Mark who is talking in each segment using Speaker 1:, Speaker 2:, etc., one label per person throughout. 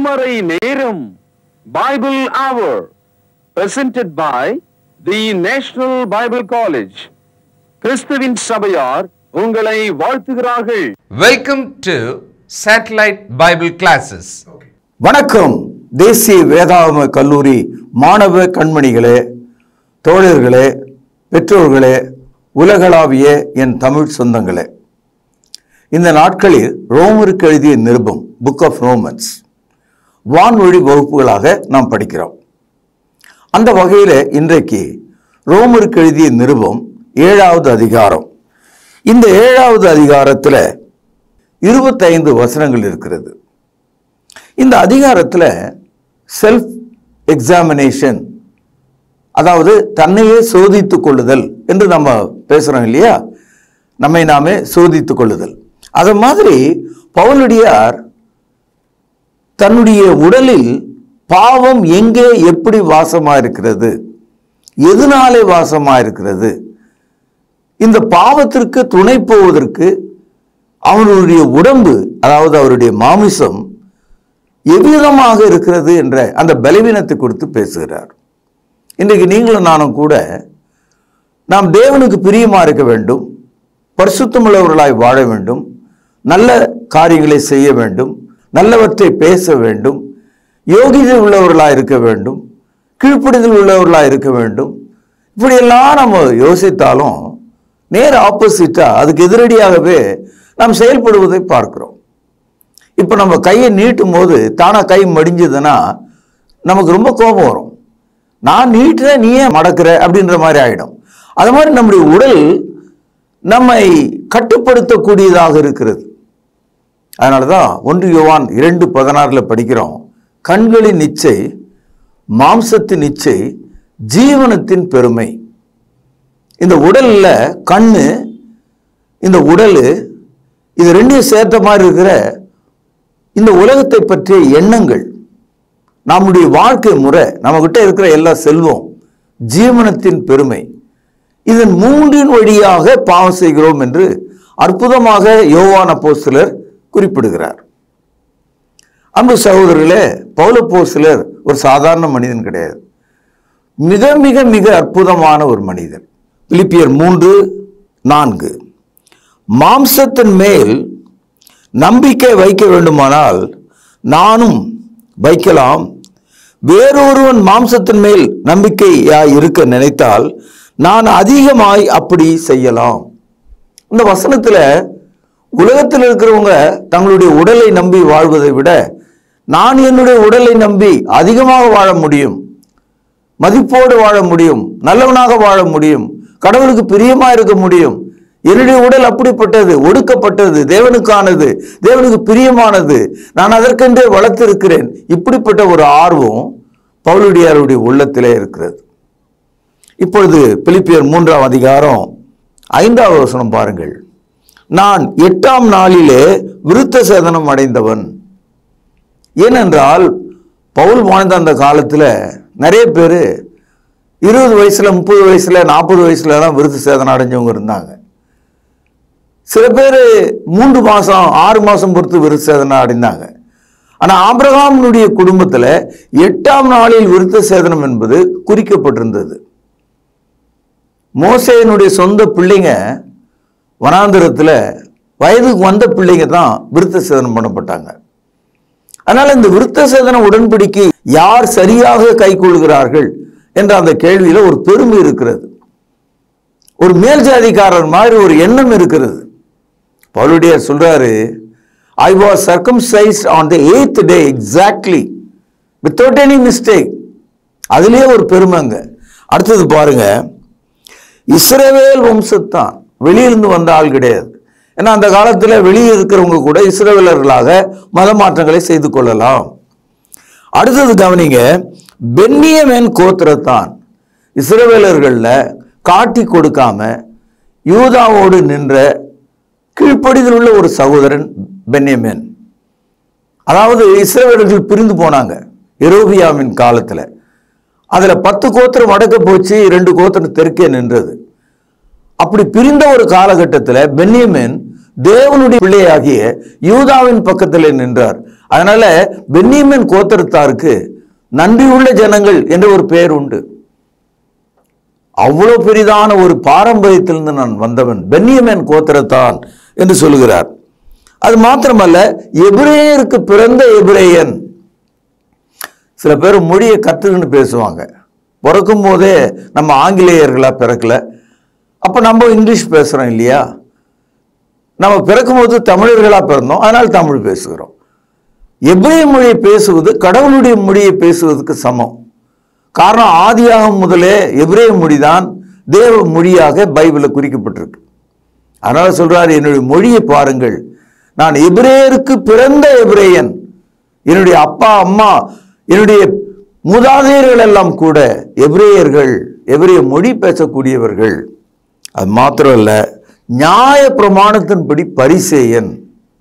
Speaker 1: திருமறை நேரம் Bible Hour presented by the National Bible College. கிறிஸ்துவின் சபையார் உங்களை வாழ்த்துகிறார்கள்.
Speaker 2: Welcome to Satellite Bible Classes.
Speaker 3: வணக்கம். தேசிய வேதாகம கல்லூரி மாணவ கண்மணிகளே, தோழர்களே, பெற்றோர்களே, உலகளாவிய என் தமிழ் சொந்தங்களே, இந்த நாட்களில் ரோமருக்கு எழுதிய நிருபம் புக் ஆஃப் ரோமன்ஸ் வான்வழி வகுப்புகளாக நாம் படிக்கிறோம். அந்த வகையில் இன்றைக்கு ரோமருக்கு எழுதிய நிருபம் 7வது அதிகாரம். இந்த 7வது அதிகாரத்தில் 25 வசனங்கள் இருக்கிறது. இந்த அதிகாரத்தில் செல்ஃப் எக்ஸாமினேஷன், அதாவது தன்னையே சோதித்துக் கொள்ளுதல் என்று நம்ம பேசுகிறோம் இல்லையா, நம்மை நாமே சோதித்துக் கொள்ளுதல். அது மாதிரி பவுலடியார் தன்னுடைய உடலில் பாவம் எங்கே எப்படி வாசமாயிருக்கிறது, எதனாலே வாசமாயிருக்கிறது, இந்த பாவத்திற்கு துணை போவதற்கு அவருடைய உடம்பு, அதாவது அவருடைய மாமிசம் எவ்விதமாக இருக்கிறது என்ற அந்த பலவீனத்தை குறித்து பேசுகிறார். இன்றைக்கு நீங்களும் நானும் கூட நாம் தேவனுக்கு பிரியமாக இருக்க வேண்டும், பரிசுத்தமுள்ளவர்களாய் வாழ வேண்டும், நல்ல காரியங்களை செய்ய வேண்டும், நல்லவற்றை பேச வேண்டும், யோகிதை உள்ளவர்களாக இருக்க வேண்டும், கீழ்ப்படிதல் உள்ளவர்களாக இருக்க வேண்டும். இப்படியெல்லாம் நம்ம யோசித்தாலும் நேர் ஆப்போசிட்டாக அதுக்கு எதிரடியாகவே நாம் செயல்படுவதை பார்க்கிறோம். இப்போ நம்ம கையை நீட்டும் போது தானாக கை மடிஞ்சதுன்னா நமக்கு ரொம்ப கோபம் வரும். நான் நீட்டுறேன், நீயே மடக்கிற அப்படின்ற மாதிரி ஆகிடும். அது மாதிரி நம்முடைய உடல் நம்மை கட்டுப்படுத்தக்கூடியதாக இருக்கிறது. அதனால தான் 1 யோவான் 2:16 படிக்கிறோம், கண்களின் இச்சை, மாம்சத்தின் இச்சை, ஜீவனத்தின் பெருமை. இந்த உடல்ல கண்ணு, இந்த உடல், இது ரெண்டையும் சேர்த்த மாதிரி இருக்கிற இந்த உலகத்தை பற்றிய எண்ணங்கள், நம்முடைய வாழ்க்கை முறை, நம்மகிட்ட இருக்கிற எல்லா செல்வம், ஜீவனத்தின் பெருமை, இதன் 3 வழியாக பாவம் செய்கிறோம் என்று அற்புதமாக யோவான் அப்போஸ்தலர் குறிப்பிடுகிறார். அன்பு சகோதரர்களே, பவுல் அப்போஸ்தலர் ஒரு சாதாரண மனிதன் கிடையாது. மிக மிக மிக அற்புதமான ஒரு மனிதன். பிலிப்பியர் 3:4, மாம்சத்தின் மேல் நம்பிக்கை வைக்க வேண்டுமானால் நானும் வைக்கலாம், வேறொருவன் மாம்சத்தின் மேல் நம்பிக்கையாய் இருக்க நினைத்தால் நான் அதிகமாய் அப்படி செய்யலாம். இந்த வசனத்தில் உலகத்தில் இருக்கிறவங்க தங்களுடைய உடலை நம்பி வாழ்வதை விட நான் என்னுடைய உடலை நம்பி அதிகமாக வாழ முடியும், மதிப்போடு வாழ முடியும், நல்லவனாக வாழ முடியும், கடவுளுக்கு பிரியமாக இருக்க முடியும். என்னுடைய உடல் அப்படிப்பட்டது, ஒடுக்கப்பட்டது, தேவனுக்கானது, தேவனுக்கு பிரியமானது, நான் அதற்கென்றே வளர்த்திருக்கிறேன். இப்படிப்பட்ட ஒரு ஆர்வம் பவுலடியாருடைய உள்ளத்திலே இருக்கிறது. இப்பொழுது பிலிப்பியர் 3ஆம் அதிகாரம் 5வது வசனம் பாருங்கள். நான் 8ஆம் நாளிலே விருத்த சேதனம் அடைந்தவன். ஏனென்றால் பவுல் வாழ்ந்த அந்த காலத்தில் நிறைய பேர் 20 வயசுல, 30 வயசுல, 40 வயசுல தான் விருத்த சேதனம் அடைஞ்சவங்க இருந்தாங்க. சில பேர் 3 மாதம் 6 மாதம் பொறுத்து விருத்த சேதனம் அடைந்தாங்க. ஆனால் ஆபிரகாமினுடைய குடும்பத்தில் 8ஆம் நாளில் விருத்த சேதனம் என்பது குறிக்கப்பட்டிருந்தது. மோசேயினுடைய சொந்த பிள்ளைங்க வனாந்திரத்தில் வயதுக்கு வந்த பிள்ளைங்க தான் விருத்த சேதனம் பண்ணப்பட்டாங்க. அதனால இந்த விருத்த சேதன உடன்படிக்கை யார் சரியாக கை கொள்கிறார்கள் என்ற அந்த கேள்வியில் ஒரு பெருமை இருக்கிறது. ஒரு மேல் ஜாதிக்காரர் மாதிரி ஒரு எண்ணம் இருக்கிறது. பவுலடியார் சொல்றாரு, I was circumcised on the 8th day exactly without any mistake. அதுலயே ஒரு பெருமைங்க. அடுத்தது பாருங்க, இஸ்ரவேல் வம்சத்தான், வெளியிலிருந்து வந்த ஆள் கிடையாது. ஏன்னா அந்த காலத்தில் வெளியே இருக்கிறவங்க கூட இஸ்ரவேலர்களாக மத மாற்றங்களை செய்து கொள்ளலாம். அடுத்தது கவனிங்க, பென்னியமேன் கோத்திரத்தான், இஸ்ரவேலர்களில் காட்டி கொடுக்காம யூதாவோடு நின்ற கீழ்ப்படிதல் உள்ள ஒரு சகோதரன் பென்னியமேன். அதாவது இஸ்ரவேலர்கள் பிரிந்து போனாங்க எரோபியாவின் காலத்தில். அதில் 10 கோத்திரம் வடக்க போச்சு, 2 கோத்திரம் தெற்கே நின்றது. அப்படி பிரிந்த ஒரு காலகட்டத்தில் பென்னியமேன் தேவனுடைய பிள்ளையாகிய யூதாவின் பக்கத்தில் நின்றார். அதனால பென்னியமின் கோத்திரத்தாருக்கு நன்றியுள்ள ஜனங்கள் என்ற ஒரு பெயர் உண்டு. அவ்வளவு பெரிதான ஒரு பாரம்பரியத்திலிருந்து நான் வந்தவன், பென்னியமின் கோத்திரத்தான் என்று சொல்லுகிறார். அது மாத்திரமல்ல, எபிரேயருக்கு பிறந்த எபிரேயன். சில பேர் மொழியை கற்றுக்கின்னு பேசுவாங்க. பிறக்கும் போதே நம்ம ஆங்கிலேயர்களா பிறக்கல, அப்போ நம்ம இங்கிலீஷ் பேசுகிறோம் இல்லையா? நம்ம பிறக்கும் போது தமிழர்களாக பிறந்தோம், அதனால் தமிழ் பேசுகிறோம். எபிரேய மொழியை பேசுவது கடவுளுடைய மொழியை பேசுவதற்கு சமம். காரணம், ஆதியாகம் முதலே எபிரேய மொழிதான் தேவ மொழியாக பைபிளில் குறிக்கப்பட்டிருக்கு. அதனால சொல்றாரு, என்னுடைய மொழியை பாருங்கள், நான் எபிரேயருக்கு பிறந்த எபிரேயன். என்னுடைய அப்பா அம்மா என்னுடைய மூதாதையர்கள் எல்லாம் கூட எபிரேயர்கள், எபிரேய மொழி பேசக்கூடியவர்கள். அது மாத்திரமல்ல, நியாய பிரமாணத்தின்படி பரிசேயன்.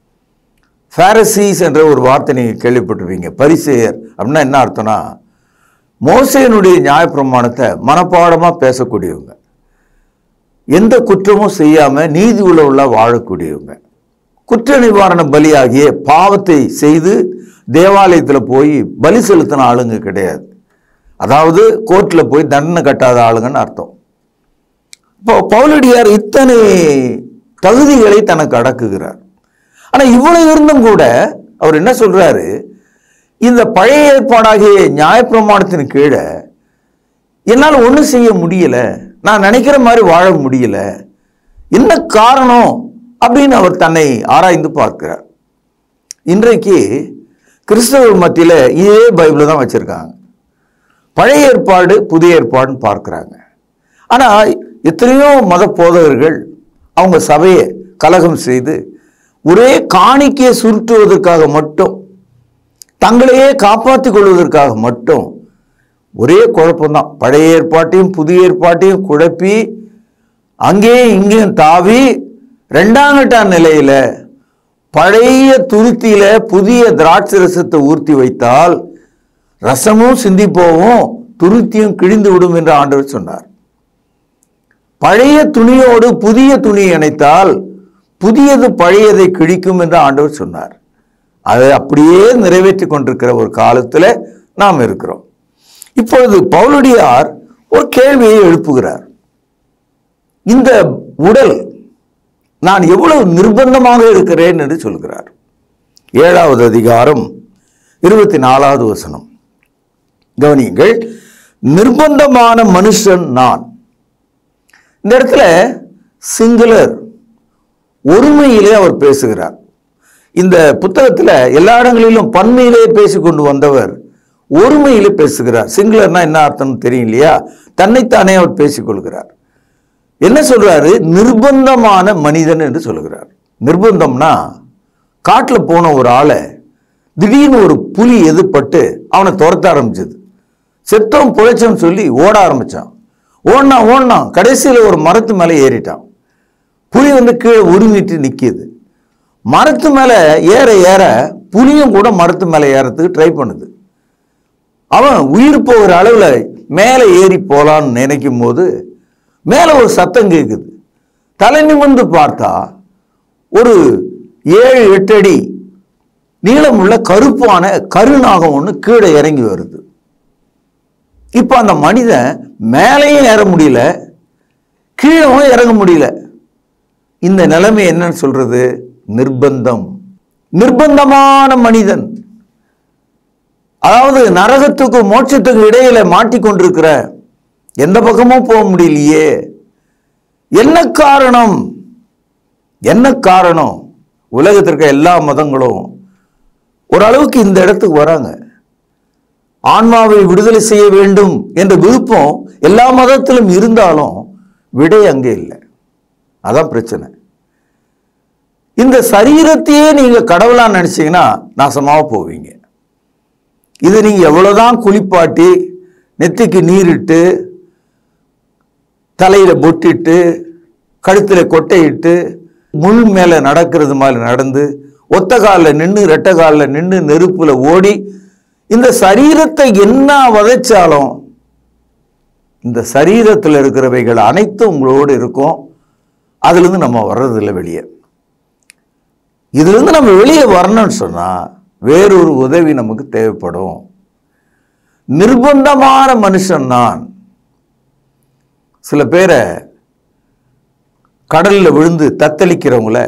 Speaker 3: பாரிசீஸ் என்ற ஒரு வார்த்தை நீங்கள் கேள்விப்பட்டிருப்பீங்க. பரிசேயர் அப்படின்னா என்ன அர்த்தம்னா, மோசேயினுடைய நியாய பிரமாணத்தை மனப்பாடமாக பேசக்கூடியவங்க, எந்த குற்றமும் செய்யாமல் நீதி உள்ளவர்களா வாழக்கூடியவங்க. குற்ற நிவாரண பலியாகிய பாவத்தை செய்து தேவாலயத்தில் போய் பலி செலுத்தின ஆளுங்க கிடையாது. அதாவது கோர்ட்டில் போய் தண்டனை கட்டாத ஆளுங்கன்னு அர்த்தம். இப்போ பவுலடியார் இத்தனை தகுதிகளை தனக்கு அடக்குகிறார். ஆனால் இவ்வளவு இருந்தும் கூட அவர் என்ன சொல்றாரு, இந்த பழைய ஏற்பாடாகிய நியாயப்பிரமாணத்தின் கீழே என்னால் ஒன்றும் செய்ய முடியல, நான் நினைக்கிற மாதிரி வாழ முடியல, என்ன காரணம் அப்படின்னு அவர் தன்னை ஆராய்ந்து பார்க்கிறார். இன்றைக்கு கிறிஸ்தவ மத்தியில் இதே பைபிள் தான் வச்சிருக்காங்க. பழைய ஏற்பாடு புதிய ஏற்பாடுன்னு பார்க்குறாங்க. ஆனால் எத்தனையோ மத போதகர்கள் அவங்க சபையை கலகம் செய்து ஒரே காணிக்கையை சுருட்டுவதற்காக மட்டும், தங்களையே காப்பாற்றிக் கொள்வதற்காக மட்டும் ஒரே குழப்பம்தான். பழைய ஏற்பாட்டையும் புதிய ஏற்பாட்டையும் குழப்பி அங்கேயும் இங்கேயும் தாவி ரெண்டாங்கட்டான் நிலையில பழைய துருத்தியில புதிய திராட்சை ரசத்தை ஊர்த்தி வைத்தால் ரசமும் சிந்தி போவும், துருத்தியும் கிழிந்து விடும் என்று ஆண்டவர் சொன்னார். பழைய துணியோடு புதிய துணியை இணைத்தால் புதியது பழையதை கிழிக்கும் என்று ஆண்டவர் சொன்னார். அதை அப்படியே நிறைவேற்றி கொண்டிருக்கிற ஒரு காலத்தில் நாம் இருக்கிறோம். இப்பொழுது பவுலடியார் ஒரு கேள்வியை எழுப்புகிறார். இந்த உடல் நான் எவ்வளவு நிர்பந்தமாக இருக்கிறேன் என்று சொல்கிறார். 7வது அதிகாரம் 24வது வசனம் கவனியுங்கள். நிர்பந்தமான மனுஷன் நான். இந்த இடத்துல சிங்குலர், ஒருமையிலே அவர் பேசுகிறார். இந்த புத்தகத்தில் எல்லா இடங்களிலும் பன்மையிலே பேசிக்கொண்டு வந்தவர் ஒருமையிலே பேசுகிறார். சிங்குலர்னா என்ன அர்த்தம் தெரியும் இல்லையா? தன்னைத்தானே அவர் பேசிக்கொள்கிறார். என்ன சொல்றாரு? நிர்பந்தமான மனிதன் என்று சொல்லுகிறார். நிர்பந்தம்னா, காட்டில் போன ஒரு ஆளை திடீர்னு ஒரு புலி எதிர்பட்டு அவனை துரத்த ஆரம்பிச்சது. செத்தம் புழைச்சம் சொல்லி ஓட ஆரம்பிச்சான். ஓடினான் கடைசியில் ஒரு மரத்து மேலே ஏறிட்டான். புலி கீழே உருமிட்டு நிற்கிது. மரத்து மேலே ஏற ஏற புலியும் கூட மரத்து மேலே ஏறத்துக்கு ட்ரை பண்ணுது. அவன் உயிர் போகிற அளவில் மேலே ஏறி போலான்னு நினைக்கும் போது மேலே ஒரு சத்தம் கேட்குது. தலை நிமிர்ந்து பார்த்தா ஒரு 7-8 அடி நீளமுள்ள கருப்பான கருநாகம் ஒன்று கீழே இறங்கி வருது. இப்போ அந்த மனிதன் மேலேயும் ஏற முடியல, கீழவும் இறங்க முடியல. இந்த நிலைமை என்னன்னு சொல்றது? நிர்பந்தம். நிர்பந்தமான மனிதன், அதாவது நரகத்துக்கும் மோட்சத்துக்கும் இடையில மாட்டிக்கொண்டிருக்கிற, எந்த பக்கமும் போக முடியலையே. என்ன காரணம்? என்ன காரணம்? உலகத்திற்கு எல்லா மதங்களும் ஓரளவுக்கு இந்த இடத்துக்கு வராங்க. ஆன்மாவை விடுதலை செய்ய வேண்டும் என்ற விருப்பம் எல்லா மதத்திலும் இருந்தாலும் விடை அங்கே இல்லை. அதான் பிரச்சனை. இந்த சரீரத்தையே நீங்க கடவுளா நினைச்சீங்கன்னா நாசமாக போவீங்க. இது நீங்க எவ்வளவுதான் குளிப்பாட்டி நெத்திக்கு நீரிட்டு தலையில பொட்டிட்டு கழுத்துல கொட்டையிட்டு முள் மேல நடக்கிறது மாதிரி நடந்து ஒத்த காலில் நின்று ரெட்டை காலில் நின்று நெருப்புல ஓடி இந்த சரீரத்தை என்ன வதைச்சாலும் இந்த சரீரத்தில் இருக்கிறவைகள் அனைத்தும் உங்களோடு இருக்கும். அதுலேருந்து நம்ம வர்றதில்லை வெளியே. இதுலேருந்து நம்ம வெளியே வரணும்னு சொன்னால் வேறொரு உதவி நமக்கு தேவைப்படும். நிர்பந்தமான மனுஷன் நான். சில பேரை கடலில் விழுந்து தத்தளிக்கிறவங்கள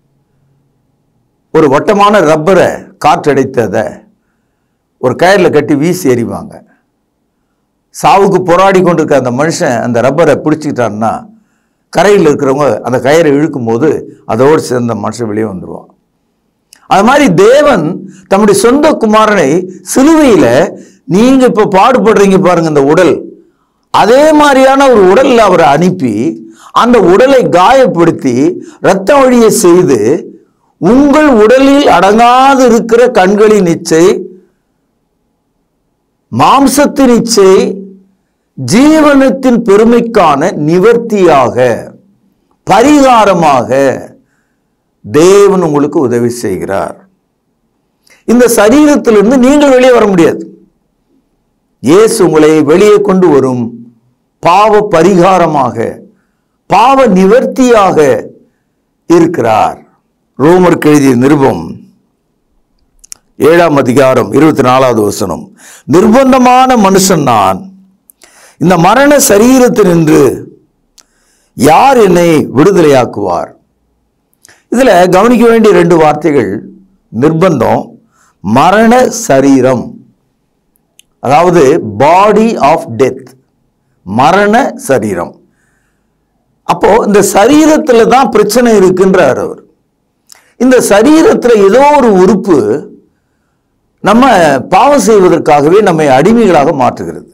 Speaker 3: ஒரு வட்டமான ரப்பரை காற்றடைத்ததை ஒரு கயிறில் கட்டி வீசி எறிவாங்க. சாவுக்கு போராடி கொண்டிருக்க அந்த மனுஷன் அந்த ரப்பரை பிடிச்சிக்கிட்டான்னா கரையில் இருக்கிறவங்க அந்த கயிறை இழுக்கும் போது அதோடு சேர்ந்த மனுஷன் வெளியே வந்துடுவான். அது மாதிரி தேவன் தம்முடைய சொந்த குமாரனை சிலுவையில் நீங்க இப்ப பாடுபடுறீங்க பாருங்க, இந்த உடல், அதே மாதிரியான ஒரு உடல்ல அவரை அனுப்பி அந்த உடலை காயப்படுத்தி இரத்த வழியை செய்து உங்கள் உடலில் அடங்காது இருக்கிற கண்களின் இச்சை, மாம்சத்தின் இச்சை, ஜீவனத்தின் பெருமைக்கான நிவர்த்தியாக, பரிகாரமாக தேவன் உங்களுக்கு உதவி செய்கிறார். இந்த சரீரத்திலிருந்து நீங்கள் வெளியே வர முடியாது. இயேசு உங்களை வெளியே கொண்டு வரும் பாவ பரிகாரமாக, பாவ நிவர்த்தியாக இருக்கிறார். ரோமருக்கு எழுதிய நிருபம் 7ஆம் அதிகாரம் 24வது வசனம். நிர்பந்தமான மனுஷன் நான், இந்த மரண சரீரத்தினின்று யார் என்னை விடுதலையாக்குவார்? இதுல கவனிக்க வேண்டிய 2 வார்த்தைகள், நிர்பந்தம், மரண சரீரம், அதாவது பாடி ஆஃப் டெத், மரண சரீரம். அப்போ இந்த சரீரத்துல தான் பிரச்சனை இருக்குன்றார் அவர். இந்த சரீரத்துல ஏதோ ஒரு உறுப்பு நம்ம பாவம் செய்வதற்காகவே நம்மை அடிமைகளாக மாற்றுகிறது.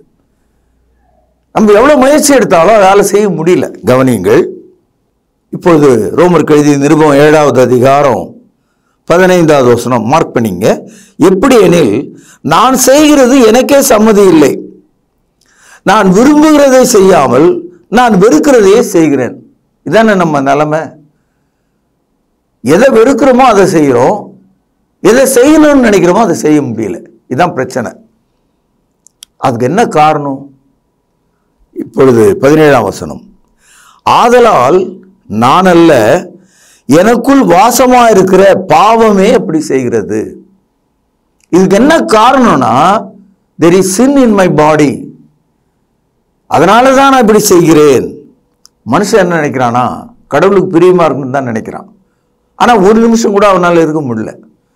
Speaker 3: நம்ம எவ்வளவு முயற்சி எடுத்தாலும் அதால் செய்ய முடியல. கவனியுங்கள், இப்பொழுது ரோமருக்கு எழுதிய நிருபம் 7வது அதிகாரம் 15வது வசனம் மார்க் பண்ணிங்க. எப்படி எனில், நான் செய்கிறது எனக்கே சம்மதி இல்லை, நான் விரும்புகிறதை செய்யாமல் நான் வெறுக்கிறதையே செய்கிறேன். இதானே நம்ம நிலைமை. எதை வெறுக்கிறோமோ அதை செய்கிறோம், எதை செய்யணும்னு நினைக்கிறோமோ அதை செய்ய முடியல. இதுதான் பிரச்சனை. அதுக்கு என்ன காரணம்? இப்பொழுது 17ஆம் வசனம். ஆதலால் நான் அல்ல, எனக்குள் வாசமா இருக்கிற பாவமே அப்படி செய்கிறது. இதுக்கு என்ன காரணம்னா, there is sin in my body, அதனால தான் நான் இப்படி செய்கிறேன். மனுஷன் என்ன நினைக்கிறானா, கடவுளுக்கு பிரியமா இருக்குன்னு தான் நினைக்கிறான். ஆனா ஒரு நிமிஷம் கூட அவனால இருக்க முடியல.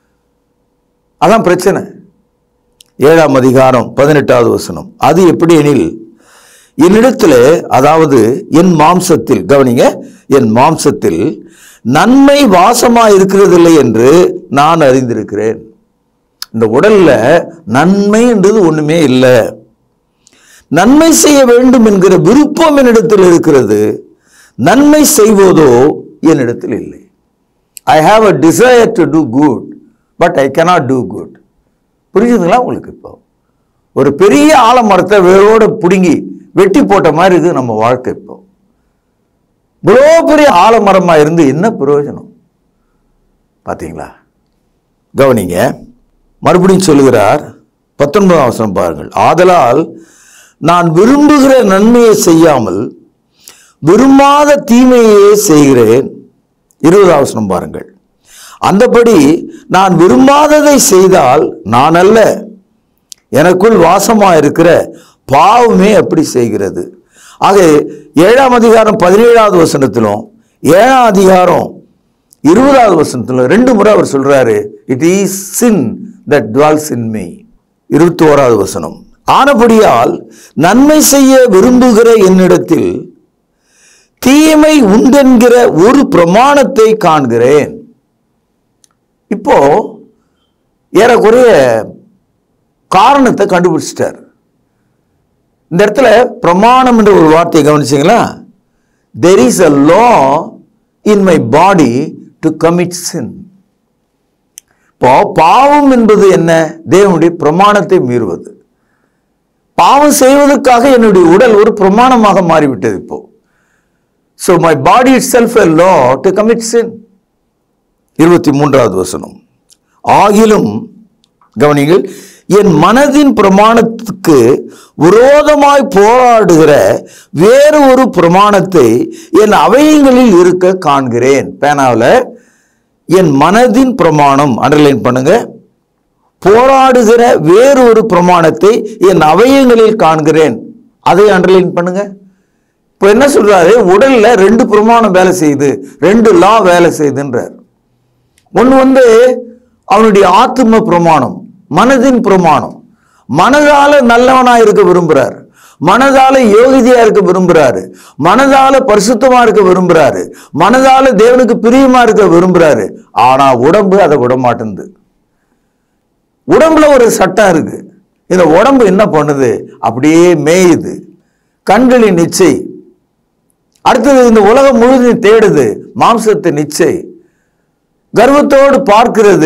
Speaker 3: அதான் பிரச்சனை. 7ஆம் அதிகாரம் 18வது வசனம். அது எப்படி எனில், என்னிடத்தில், அதாவது என் மாம்சத்தில், கவனிங்க, என் மாம்சத்தில் நன்மை வாசமா இருக்கிறதில்லை என்று நான் அறிந்திருக்கிறேன். இந்த உடல்ல நன்மை என்றது ஒண்ணுமே இல்லை. நன்மை செய்ய வேண்டும் என்கிற விருப்பம் என்னிடத்தில் இருக்கிறது, நன்மை செய்வதோ என்னிடத்தில் இல்லை. I have a desire to do good, but I cannot do good. புரிஞ்சுதுங்களா உங்களுக்கு? இப்போ ஒரு பெரிய ஆலமரத்தை வேரோட பிடுங்கி வெட்டி போட்ட மாதிரி இருக்குது நம்ம வாழ்க்கை. இப்போ இவ்வளோ பெரிய ஆலமரமா இருந்து என்ன பிரயோஜனம்? பார்த்தீங்களா? கவனிங்க, மறுபடியும் சொல்லுகிறார், 19ஆம் வசனம் பாருங்கள். ஆதலால் நான் விரும்புகிற நன்மையை செய்யாமல் விரும்பாத தீமையே செய்கிறேன். 20ஆம் வசனம் பாருங்கள். அந்தபடி நான் விரும்பாததை செய்தால் நான் அல்ல, எனக்குள் வாசமா இருக்கிற பாவமே அப்படி செய்கிறது. ஆக 7ஆம் அதிகாரம் 17வது வசனத்திலும் 7ஆம் அதிகாரம் 20வது வசனத்திலும் 2 முறை அவர் சொல்றாரு, it is sin that dwells in me. 21வது வசனம். ஆனபடியால் நன்மை செய்ய விரும்புகிற என்னிடத்தில் தீமை உண்டென்கிற ஒரு பிரமாணத்தை காண்கிறேன். இப்போ ஏறக்குறைய காரணத்தை கண்டுபிடிச்சிட்டார். இந்த இடத்துல பிரமாணம் என்ற ஒரு வார்த்தையை கவனிச்சீங்களா? there is a law in my body to commit sin. இப்போ பாவம் என்பது என்ன? தேவனுடைய பிரமாணத்தை மீறுவது. பாவம் செய்வதற்காக என்னுடைய உடல் ஒரு பிரமாணமாக மாறிவிட்டது இப்போ. so my body itself a law to commit sin. 23வது வசனம். ஆகிலும் கவனிங்கள், என் மனதின் பிரமாணத்துக்கு விரோதமாய் போராடுகிற வேறு ஒரு பிரமாணத்தை என் அவயங்களில் இருக்க காண்கிறேன். பேனாவில் என் மனதின் பிரமாணம் அண்டர்லைன் பண்ணுங்க. போராடுகிற வேறொரு பிரமாணத்தை என் அவயங்களில் காண்கிறேன். அதை அண்டர்லைன் பண்ணுங்க. இப்போ என்ன சொல்றாரு? உடல்ல 2 பிரமாணம் வேலை செய்யுது, 2 லா வேலை செய்யுதுன்றார். ஒன்று அவனுடைய ஆத்ம பிரமாணம், மனதின் பிரமாணம். மனதால நல்லவனா இருக்க விரும்புறாரு, மனதால யோகிதையா இருக்க விரும்புறாரு, மனதால பரிசுத்தமா இருக்க விரும்புறாரு, மனதால தேவனுக்கு பிரியமா இருக்க விரும்புறாரு. ஆனா உடம்பு அதை விட மாட்டேங்குது. உடம்புல ஒரு சட்டம் இருக்கு. இந்த உடம்பு என்ன பண்ணுது? அப்படியே மேயுது. கண்களின் நிச்சை. அடுத்தது இந்த உலகம் முழுவதும் தேடுது மாம்சத்தை நிச்சை. கர்வத்தோடு பார்க்கிறது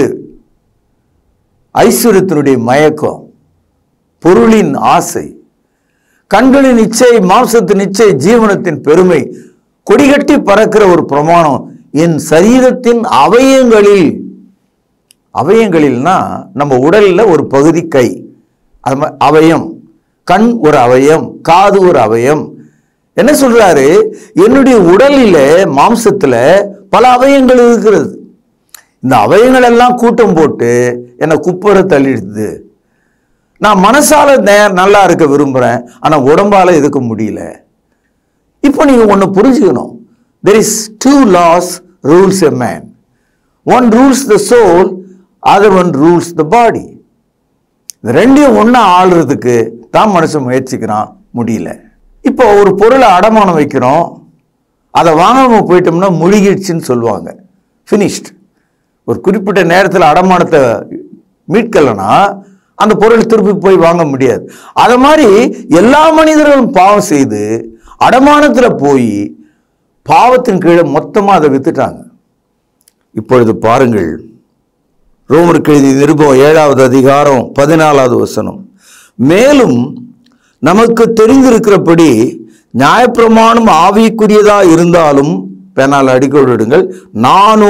Speaker 3: ஐஸ்வர்யத்தினுடைய மயக்கம், பொருளின் ஆசை. கண்களின் நிச்சை, மாம்சத்தின் நிச்சை, ஜீவனத்தின் பெருமை. கொடிகட்டி பறக்கிற ஒரு பிரமாணம் என் சரீரத்தின் அவயங்களில். அவயங்களில்னா நம்ம உடல்ல ஒரு பகுதி கை, அவயம். கண் ஒரு அவயம், காது ஒரு அவயம். என்ன சொல்றாரு? என்னுடைய உடலில மாம்சத்துல பல அவயங்கள் இருக்கிறது. இந்த அவயங்கள் எல்லாம் கூட்டம் போட்டு என்னை குப்பரை தள்ளிடுது. நான் மனசால நல்லா இருக்க விரும்புறேன், ஆனா உடம்பால இருக்க முடியல. இப்போ நீங்க ஒன்னு புரிஞ்சுக்கணும். there is 2 laws rules a man. One rules the soul, other one rules the body. இந்த ரெண்டையும் ஒண்ணா ஆளுறதுக்கு தான் மனுஷன் முயற்சிக்கிறான், முடியல. இப்போ ஒரு பொருளை அடமானம் வைக்கிறோம், அதை வாங்காம போயிட்டோம்னா முழுகிடுச்சுன்னு சொல்லுவாங்க, ஃபினிஷ்ட். ஒரு குறிப்பிட்ட நேரத்தில் அடமானத்தை மீட்கலன்னா அந்த பொருள் திருப்பி போய் வாங்க முடியாது. அத மாதிரி எல்லா மனிதர்களும் பாவம் செய்து அடமானத்துல போய் பாவத்தின் கீழே மொத்தமா அதை வித்துட்டாங்க. இப்பொழுது பாருங்கள், ரோமருக்கு எழுதிய நிருபம் 7வது அதிகாரம் 14வது வசனம். மேலும் நமக்கு தெரிந்திருக்கிறபடி நியாயப்பிரமாணம் ஆவிக்குரியதா இருந்தாலும், பெனால் அடிக்கோடிடுங்கள், நானோ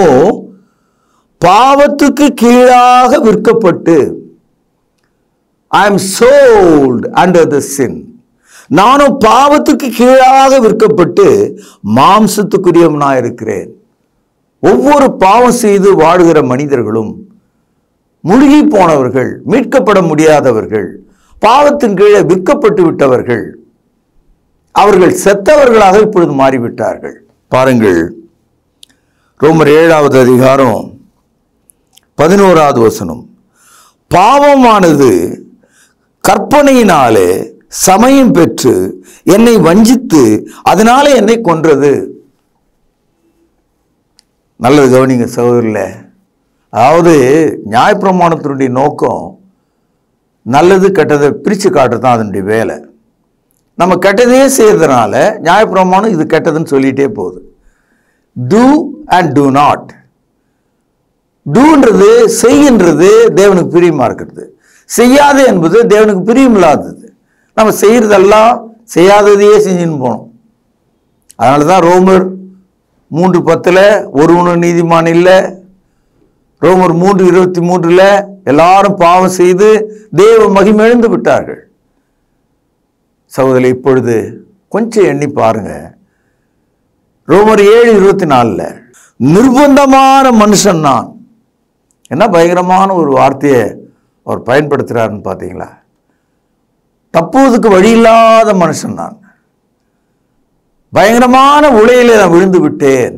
Speaker 3: பாவத்துக்கு கீழாக விற்கப்பட்டு, I am sold under the sin. நானும் பாவத்துக்கு கீழாக விற்கப்பட்டு மாம்சத்துக்குரியவனா இருக்கிறேன். ஒவ்வொரு பாவம் செய்து வாழுகிற மனிதர்களும் முழுகி போனவர்கள், மீட்கப்பட முடியாதவர்கள், பாவத்தின் கீழே விற்கப்பட்டு விட்டவர்கள், அவர்கள் செத்தவர்களாக இப்பொழுது மாறிவிட்டார்கள். பாருங்கள், ரோமர் 7வது அதிகாரம் 11வது வசனம். பாவமானது கற்பனையினாலே சமயம் பெற்று என்னை வஞ்சித்து அதனாலே என்னை கொன்றது. நல்லது கவனிங்க சகோதரர்களே. அதாவது நியாயப்பிரமாணத்தினுடைய நோக்கம் நல்லது கெட்டதை பிரித்து காட்டுறது தான் அதனுடைய வேலை. நம்ம கெட்டதையே செய்யறதுனால நியாயப்பிரமாணம் இது கெட்டதுன்னு சொல்லிட்டே போகுது. Do and do not. டூன்றது செய்கின்றது தேவனுக்கு பிரியமா இருக்கிறது, செய்யாது என்பது தேவனுக்கு பிரியம் இல்லாதது. நம்ம செய்யறதெல்லாம் செய்யாததையே செஞ்சுன்னு போனோம். அதனால தான் ரோமர் 3:10 ஒருவனும் நீதிமான் இல்லை, ரோமர் 3:23 எல்லாரும் பாவம் செய்து தேவ மகிமையிழந்து விட்டார்கள். சகோதரி, இப்பொழுது கொஞ்சம் எண்ணி பாருங்க. ரோமர் 7:24 நிர்பந்தமான மனுஷன் நான். என்ன பயங்கரமான ஒரு வார்த்தையை அவர் பயன்படுத்துறாருன்னு பார்த்தீங்களா? தப்புவதுக்கு வழி இல்லாத மனுஷன் நான், பயங்கரமான உலையிலே நான் விழுந்து விட்டேன்.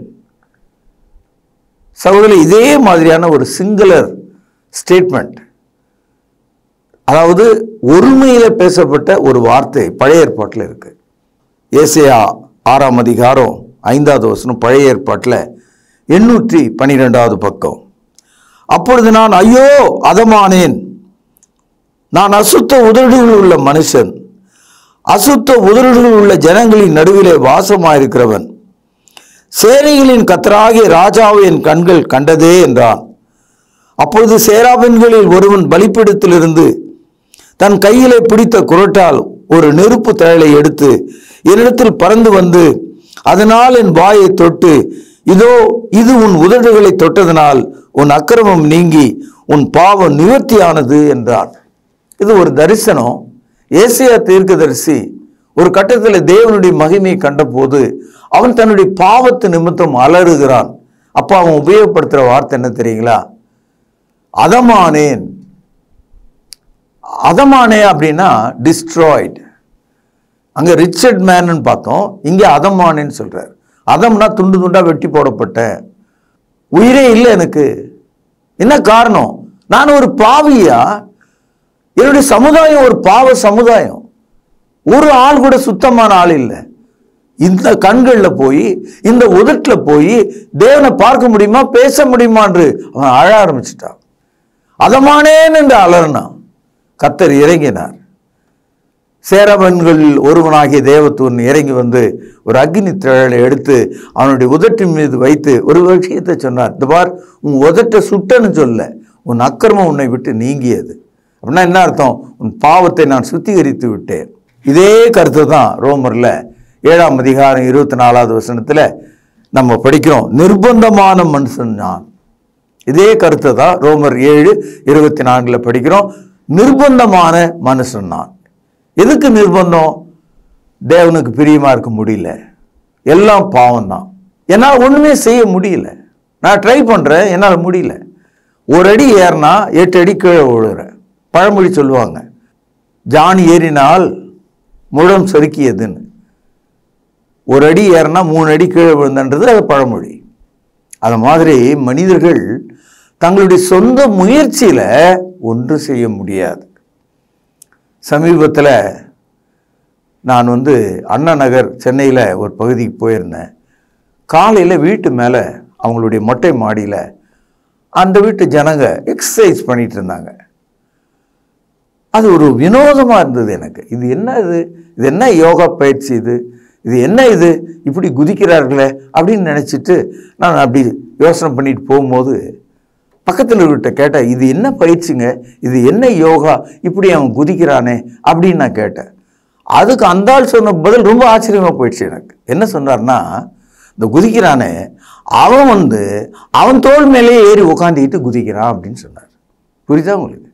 Speaker 3: சகோதரி, இதே மாதிரியான ஒரு சிங்குலர் ஸ்டேட்மெண்ட், அதாவது ஒருமையில பேசப்பட்ட ஒரு வார்த்தை பழைய ஏற்பாட்டில் இருக்கு. ஏசாயா 6ஆம் அதிகாரம் 5வது வசனம், பழைய ஏற்பாட்டில் 812வது பக்கம். அப்பொழுது நான் ஐயோ அதமானேன், நான் அசுத்த உதடுகள் உள்ள மனுஷன், அசுத்த உதடுகள் உள்ள ஜனங்களின் நடுவிலே வாசமாயிருக்கிறவன், சேனைகளின் கர்த்தராகிய ராஜாவை என் கண்கள் கண்டதே என்றான். அப்பொழுது சேராபின்களில் ஒருவன் பலிபீடத்திலிருந்து தன் கையிலே பிடித்த குறட்டால் ஒரு நெருப்பு தழலை எடுத்து என்னிடத்தில் பறந்து வந்து அதனால் என் வாயை தொட்டு, இதோ இது உன் உதடுகளை தொட்டதனால் உன் அக்கிரமம் நீங்கி உன் பாவம் நிவர்த்தியானது என்றான். இது ஒரு தரிசனம். ஏசாயா தீர்க்கதரிசி ஒரு கட்டத்தில் தேவனுடைய மகிமையை கண்ட போது அவன் தன்னுடைய பாவத்து நிமித்தம் அலறுகிறான். அப்ப அவன் உபயோகப்படுத்துற வார்த்தை என்ன தெரியுங்களா? அதமானேன், அதமானே அப்படின்னா டிஸ்ட்ராய்டு. அங்க ரிச்சர்ட் மேன் பார்த்தோம், இங்க அதமானேன்னு சொல்றாரு. அதம்னா துண்டு துண்டா வெட்டி போடப்பட்ட, உயிரே இல்லை எனக்கு. என்ன காரணம்? நான் ஒரு பாவியா, என்னுடைய சமுதாயம் ஒரு பாவ சமுதாயம், ஒரு ஆள் கூட சுத்தமான ஆள் இல்லை. இந்த கண்கள்ல போய், இந்த உதட்டுல போய் தேவனை பார்க்க முடியுமா, பேச முடியுமா என்று அவன் அழ ஆரம்பிச்சுட்டான். அதமானேன் என்று அலறினான். கர்த்தர் இறங்கினார். சேரவன்கள் ஒருவனாகிய தேவதூதன் இறங்கி வந்து ஒரு அக்னி திரளை எடுத்து அவனுடைய உதட்டின் மீது வைத்து ஒரு விஷயத்தை சொன்னார். இந்த பார், உன் உதட்டை சுட்டன்னு சொல்ல, உன் அக்கிரமம் உன்னை விட்டு நீங்கியது. அப்படின்னா என்ன அர்த்தம்? உன் பாவத்தை நான் சுத்திகரித்து விட்டேன். இதே கருத்து தான் ரோமர்ல 7ஆம் அதிகாரம் 24வது வசனத்துல நம்ம படிக்கிறோம். நிர்பந்தமான மனுஷன் நான். இதே கருத்தை தான் ரோமர் 7:24 படிக்கிறோம். நிர்பந்தமான மனுஷன் நான். எதுக்கு நிர்பந்தம்? தேவனுக்கு பிரியமா இருக்க முடியல, எல்லாம் பாவம் தான், என்னால் ஒண்ணுமே செய்ய முடியல. நான் ட்ரை பண்றேன், என்னால் முடியல. ஒரு அடி ஏறினா 8 அடி கீழே விழுறேன். பழமொழி சொல்லுவாங்க, ஜான் ஏறினால் முழம் செருக்கியதுன்னு. ஒரு அடி ஏறினா 3 அடி கீழே விழுந்தன்றது அது பழமொழி. அது மாதிரி மனிதர்கள் தங்களுடைய சொந்த முயற்சியில ஒன்று செய்ய முடியாது. சமீபத்தில் நான் அண்ணா நகர் சென்னையில் ஒரு பகுதிக்கு போயிருந்தேன். காலையில் வீட்டு மேலே அவங்களுடைய மொட்டை மாடியில் அந்த வீட்டு ஜனங்க எக்ஸசைஸ் பண்ணிட்டு இருந்தாங்க. அது ஒரு வினோதமாக இருந்தது எனக்கு. இது என்ன இது என்ன யோகா பயிற்சி இது என்ன இது இப்படி குதிக்கிறார்களே அப்படின்னு நினச்சிட்டு நான் அப்படி யோசனை பண்ணிட்டு போகும்போது பக்கத்தில் இருக்கிட்ட கேட்டேன், இது என்ன பயிற்சிங்க, இது என்ன யோகா, இப்படி அவன் குதிக்கிறானே அப்படின்னு நான் கேட்டேன். அதுக்கு அந்த ஆள் சொன்ன பதில் ரொம்ப ஆச்சரியமாக போயிடுச்சு எனக்கு. என்ன சொன்னார்னா, இந்த குதிக்கிறானே அவன் அவன் தோள் மேலேயே ஏறி உட்காந்துக்கிட்டு குதிக்கிறான் அப்படின்னு சொன்னார். புரியுதா உங்களுக்கு?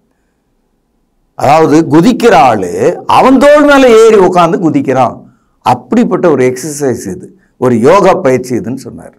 Speaker 3: அதாவது குதிக்கிற ஆளு அவன் தோள் மேலே ஏறி உட்காந்து குதிக்கிறான். அப்படிப்பட்ட ஒரு எக்ஸசைஸ் இது, ஒரு யோகா பயிற்சி இதுன்னு சொன்னார்.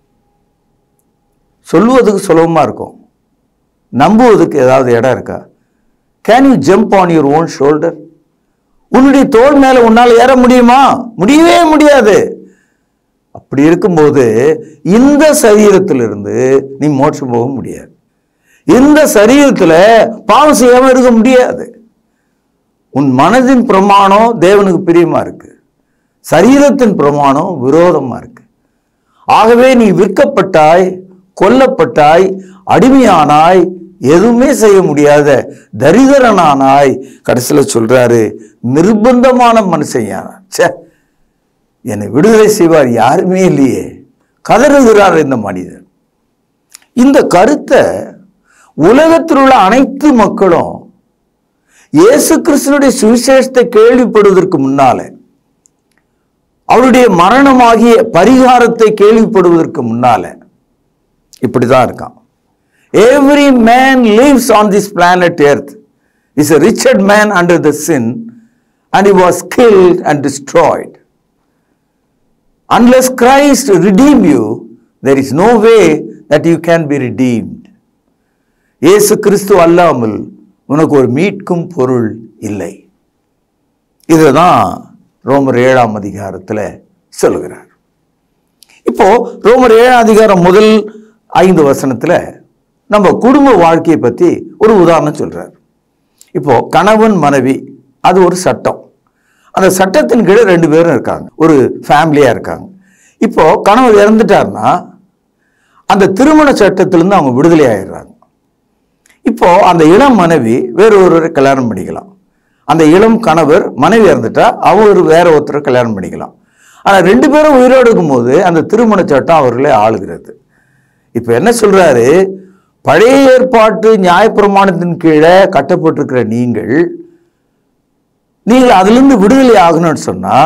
Speaker 3: சொல்லுவதுக்கு சுலபமாக இருக்கும், நம்புவதுக்கு ஏதாவது இடம் இருக்கா? Can you jump on your own shoulder? உன்னுடைய தோள் மேல உன்னால் ஏற முடியுமா? முடியவே முடியாது. அப்படி இருக்கும்போது இந்த சரீரத்திலிருந்து நீ மோட்சம் போக முடியாது. இந்த சரீரத்தில் பாவம் செய்யாம இருக்க முடியாது. உன் மனதின் பிரமாணம் தேவனுக்கு பிரியமா இருக்கு, சரீரத்தின் பிரமாணம் விரோதமா இருக்கு. ஆகவே நீ விற்கப்பட்டாய், கொல்லப்பட்டாய், அடிமையானாய், எதுவுமே செய்ய முடியாத தரிதரனானாய். கடைசியில் சொல்றாரு, நிர்பந்தமான மனுஷன் சே, என்னை விடுதலை செய்வார் யாருமே இல்லையே, கதறுகிறார் இந்த மனிதன். இந்த கருத்தை உலகத்தில் உள்ள அனைத்து மக்களும் இயேசு கிறிஸ்துவினுடைய சுவிசேஷத்தை கேள்விப்படுவதற்கு முன்னாலே, அவருடைய மரணமாகிய பரிகாரத்தை கேள்விப்படுவதற்கு முன்னாலே இப்படிதான் இருக்கான். Every man lives on this planet earth is a wretched man under the sin, and he was killed and destroyed. Unless Christ redeem you, there is no way that you can be redeemed. இயேசு கிறிஸ்து அல்லாமல் உனக்கு ஒரு மீட்கும் பொருள் இல்லை. இதுதான் ரோமர் 7ஆம் அதிகாரத்தில் சொல்லுகிறார். இப்போ ரோமர் 7ஆம் அதிகாரம் முதல் 5 வசனத்தில் நம்ம குடும்ப வாழ்க்கையை பற்றி ஒரு உதாரணம் சொல்றார். இப்போ கணவன் மனைவி அது ஒரு சட்டம். அந்த சட்டத்தின் கீழே 2 பேரும் இருக்காங்க, ஒரு ஃபேமிலியா இருக்காங்க. இப்போ கணவர் இறந்துட்டார்னா அந்த திருமண சட்டத்திலிருந்து அவங்க விடுதலை ஆயிடுறாங்க. இப்போ அந்த இளம் மனைவி வேற ஒருவரை கல்யாணம் பண்ணிக்கலாம். அந்த இளம் கணவர் மனைவி இறந்துட்டா அவர் வேற ஒருத்தரை கல்யாணம் பண்ணிக்கலாம். ஆனால் 2 பேரும் உயிரோடு இருக்கும்போது அந்த திருமண சட்டம் அவர்களே ஆளுகிறது. இப்போ என்ன சொல்றாரு, பழைய ஏற்பாட்டு நியாயப்பிரமாணத்தின் கீழே கட்டப்பட்டிருக்கிற நீங்கள் அதிலிருந்து விடுதலை ஆகணும்னு சொன்னா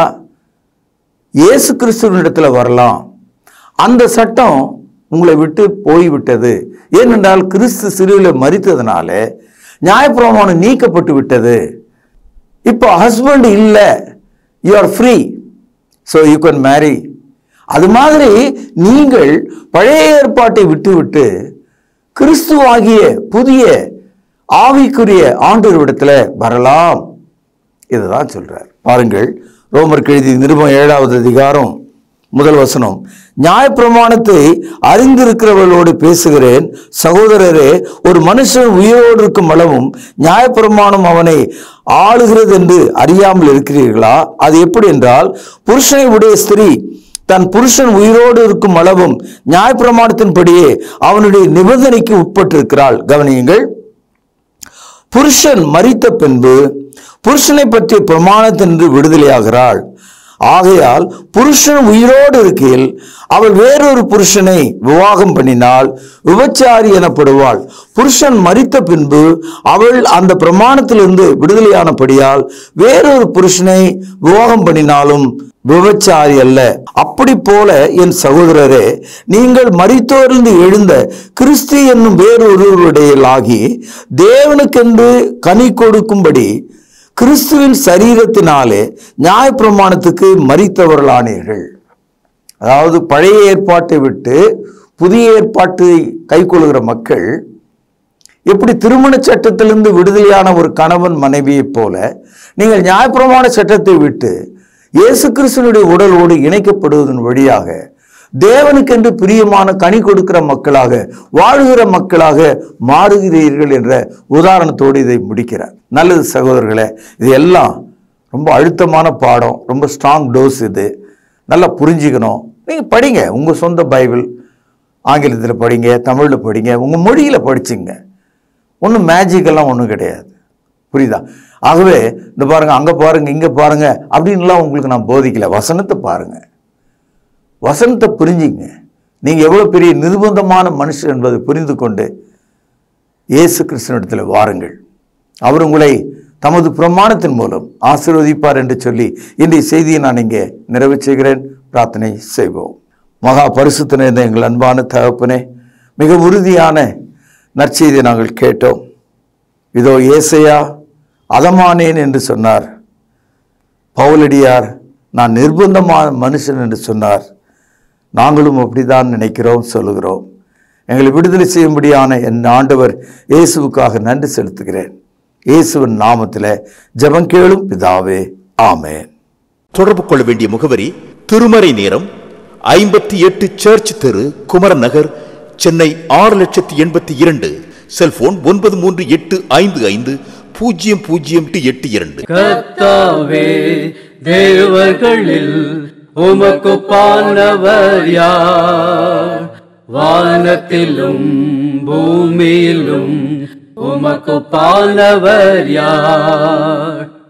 Speaker 3: இயேசு கிறிஸ்துவினிடத்தில் வரலாம். அந்த சட்டம் உங்களை விட்டு போய்விட்டது. ஏனென்றால் கிறிஸ்து சிலுவையில் மரித்ததுனால நியாயப்பிரமாணம் நீக்கப்பட்டு விட்டது. இப்போ ஹஸ்பண்ட் இல்லை, you are free, so you can marry. அது மாதிரி நீங்கள் பழைய ஏற்பாட்டை விட்டு விட்டு கிறிஸ்துவாகிய புதிய ஆவிக்குரிய ஆண்டவரிடத்துல வரலாம். இதுதான் சொல்றார். பாருங்கள், ரோமருக்கு எழுதிய நிருபம் 7வது அதிகாரம் 1 வசனம். நியாயப்பிரமாணத்தை அறிந்திருக்கிறவர்களோடு பேசுகிறேன், சகோதரரே, ஒரு மனுஷன் உயிரோடு இருக்கும் அளவும் நியாயப்பிரமாணம் அவனை ஆளுகிறது என்று அறியாமல் இருக்கிறீர்களா? அது எப்படி என்றால், புருஷனை உடைய ஸ்திரீ தன் புருஷன் உயிரோடு இருக்கும் அளவும் நியாயப்பிரமாணத்தின்படியே அவனுடைய நிபந்தனைக்கு உட்பட்டிருக்கிறாள். கவனியுங்கள், புருஷன் மரித்த பின்பு புருஷனை பற்றிய பிரமாணத்தின்று விடுதலையாகிறாள். ஆகையால் புருஷன் உயிரோடு இருக்கையில் அவள் வேறொரு புருஷனை விவாகம் பண்ணினால் விபச்சாரி எனப்படுவாள். புருஷன் மரித்த பின்பு அவள் அந்த பிரமாணத்திலிருந்து விடுதலையானபடியால் வேறொரு புருஷனை விவாகம் பண்ணினாலும் விபச்சாரி அல்ல. அப்படி போல என் சகோதரரே, நீங்கள் மரித்தோரிலிருந்து எழுந்த கிறிஸ்து என்னும் வேறொருவருடையலாகி தேவனுக்கென்று கனி கொடுக்கும்படி கிறிஸ்துவின் சரீரத்தினாலே நியாயப்பிரமாணத்துக்கு மரித்தவர்களானீர்கள். அதாவது பழைய ஏற்பாட்டை விட்டு புதிய ஏற்பாட்டை கைக்கொள்கிற மக்கள் எப்படி திருமண சட்டத்திலிருந்து விடுதலையான ஒரு கணவன் மனைவியைப் போல நீங்கள் நியாயப்பிரமாண சட்டத்தை விட்டு இயேசு கிறிஸ்துவினுடைய உடலோடு இணைக்கப்படுவதன் வழியாக தேவனுக்கென்று பிரியமான கனி கொடுக்கிற மக்களாக வாழ்கிற மக்களாக மாறுகிறீர்கள் என்ற உதாரணத்தோடு இதை முடிக்கிறார். நல்லது சகோதரர்களே, இது எல்லாம் ரொம்ப அழுத்தமான பாடம், ரொம்ப ஸ்ட்ராங் டோஸ். இது நல்லா புரிஞ்சுக்கணும். நீங்கள் படிங்க, உங்கள் சொந்த பைபிள் ஆங்கிலத்தில் படிங்க, தமிழில் படிங்க, உங்கள் மொழியில் படிச்சுங்க. ஒன்றும் மேஜிக்கெல்லாம் ஒன்றும் கிடையாது. புரியுதா? ஆகவே இந்த பாருங்க, அங்கே பாருங்க, இங்கே பாருங்க அப்படின்லாம் உங்களுக்கு நான் போதிக்கல. வசனத்தை பாருங்க, வசனத்தை புரிஞ்சுங்க. நீங்கள் எவ்வளோ பெரிய நிர்பந்தமான மனுஷன் என்பதை புரிந்து கொண்டு இயேசு கிறிஸ்துவினிடத்தில் வாருங்கள். அவர் உங்களை தமது பிரமாணத்தின் மூலம் ஆசீர்வதிப்பார் என்று சொல்லி இன்றைய செய்தியை நான் இங்கே நிறைவு செய்கிறேன். பிரார்த்தனை செய்வோம். மகா பரிசுத்த நிறைந்த எங்கள் அன்பான தகப்பனே, மிக உறுதியான நற்செய்தியை நாங்கள் கேட்டோம். இதோ ஏசையா அதமானேன் என்று சொன்னார். பவுலடியார் நான் நிர்பந்தமான மனுஷன் என்று சொன்னார். நாங்களும் அப்படிதான் நினைக்கிறோம், சொல்லுகிறோம். எங்களை விடுதலை செய்யும்படியான என் ஆண்டவர் இயேசுவுக்காக நன்றி செலுத்துகிறேன். இயேசுவின் நாமத்தில் ஜெபம் கேளும் பிதாவே, ஆமென்.
Speaker 4: தொடர்பு கொள்ள வேண்டிய முகவரி: திருமறை நேரம், 58 சர்ச் தெரு, குமரன் நகர், சென்னை 6,82,000. செல்போன் 9385500882.
Speaker 5: கர்த்தாவே, தேவர்களில் உமக்குப்பானவர் யார்? வானத்திலும் பூமியிலும் உமக்குப்பானவர் யார்?